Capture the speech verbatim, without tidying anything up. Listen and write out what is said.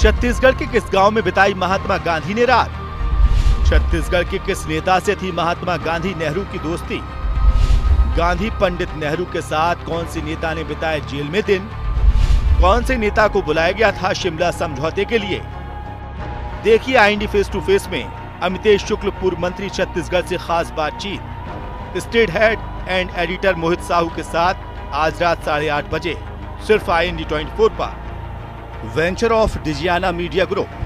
छत्तीसगढ़ के किस गांव में बिताई महात्मा गांधी ने रात? छत्तीसगढ़ के किस नेता से थी महात्मा गांधी नेहरू की दोस्ती? गांधी पंडित नेहरू के साथ कौन सी नेता ने बिताए जेल में दिन? कौन से नेता को बुलाया गया था शिमला समझौते के लिए? देखिए आईएनडी फेस टू फेस में अमितेश शुक्ल पूर्व मंत्री छत्तीसगढ़ से खास बातचीत state head and editor Mohit Sahu के साथ आज रात साढ़े आठ बजे सिर्फ आईएनडी चौबीस पर। Venture of Digiana media group.